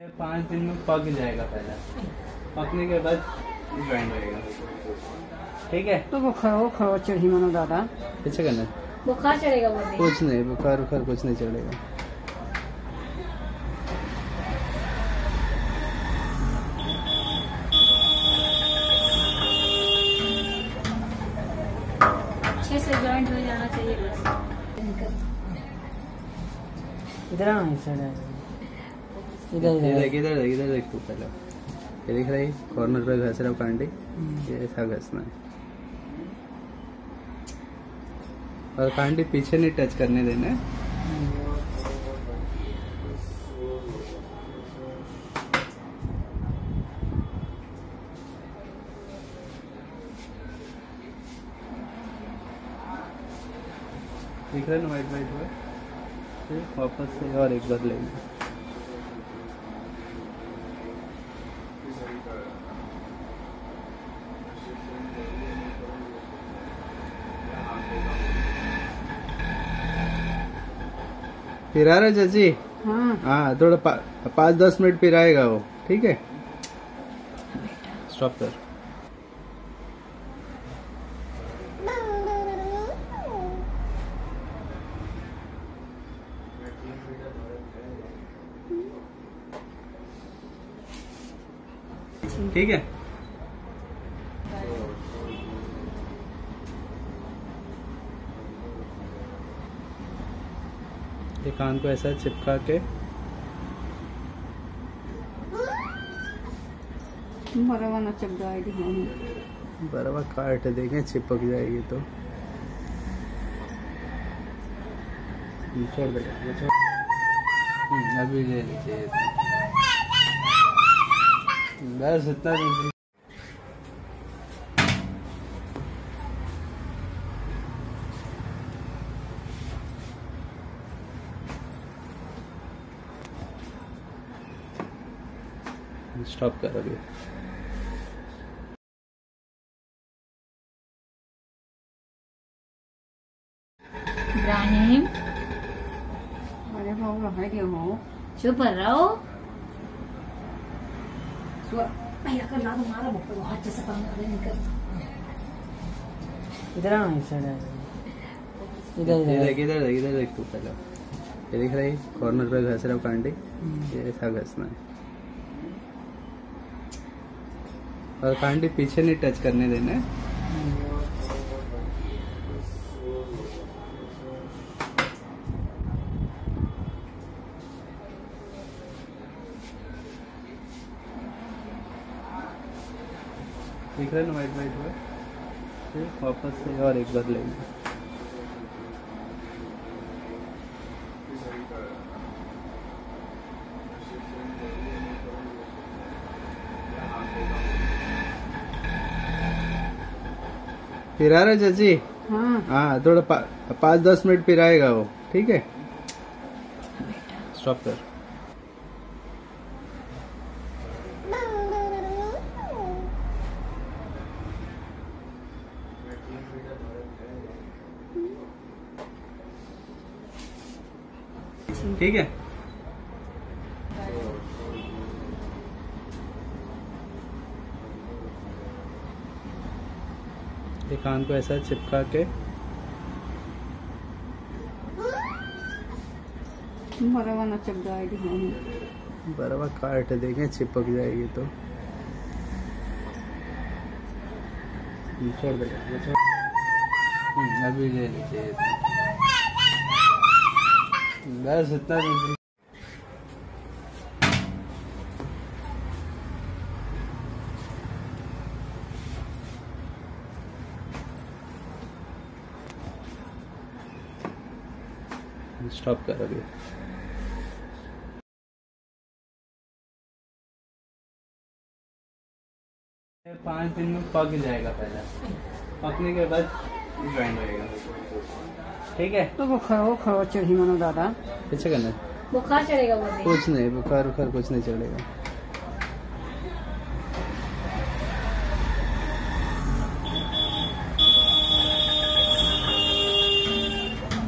5 दिन में पक जाएगा। पहले पकने के बाद ज्वाइन रहेगा। ठीक है। तो बुखार चढ़ी मनो दादा पीछे करना बुखार चढ़ेगा बोल कुछ नहीं, बुखार कुछ नहीं चढ़ेगा। अच्छे से ज्वाइंट हो जाना चाहिए बस। इधर इधर देख तू पहले। ये दिख रही कॉर्नर पे घस रहा कांडी, ये ऐसा घसना है और कांडी पीछे नहीं टच करने देना है। दिख रहा है ना वाइट हुआ। वापस से और एक बार लेंगे। फिरा रहा चाची। हाँ थोड़ा 5-10 मिनट फिराएगा वो। ठीक है, स्टॉप कर। ठीक है। ये कान को ऐसा चिपका के बराबर काट देंगे, चिपक जाएगी तो छोड़ देगा। अभी ले लीजिए बस इतना। स्टॉप कर अभी। इब्राहिम चुप रहो। इधर देख तू पहले। ये दिख रही कॉर्नर पे घस रहा कांडी, ये ऐसा घसना है और कांडी पीछे नहीं टच करने देना है। दिख रहा है ना वाइट हुआ। वापस से और एक बार लेंगे। फिरा रहा चाची। हाँ थोड़ा 5-10 मिनट फिराएगा वो। ठीक है, स्टॉप कर। ठीक है। ये कान को ऐसा चिपका के बराबर काट देंगे, चिपक जाएगी तो छोड़ देगा। अभी ले लीजिए बस इतना। स्टॉप कर अभी। ये 5 दिन में पक जाएगा। पहले पकने के बाद ज्वाइन रहेगा। ठीक है। तो बुखार चढ़ी मनो दादा पीछे करना बुखार चढ़ेगा बोल कुछ नहीं, बुखार कुछ नहीं चढ़ेगा।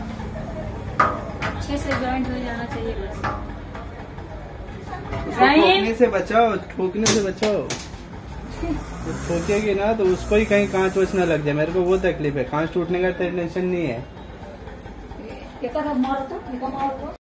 अच्छे से ज्वाइंट हो जाना चाहिए बस। ठोकने से बचाओ, ठोकने से बचाओ। तो ठोकेगी ना तो उसको ही कहीं कांच वोच ना लग जाए। मेरे को वो तकलीफ है, कांच टूटने का टेंशन नहीं है। मारो तो